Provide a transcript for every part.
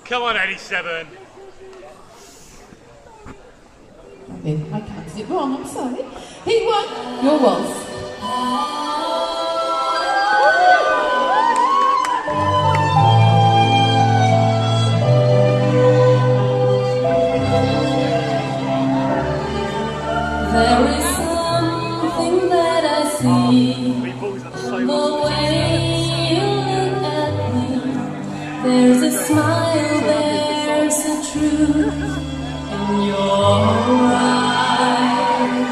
Come on, 87. I counted it wrong, I'm sorry. He won your waltz. There is something that I see the way you look at me. There's a smile, there's a truth in your eyes.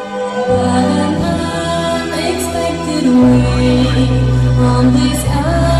But an unexpected way on this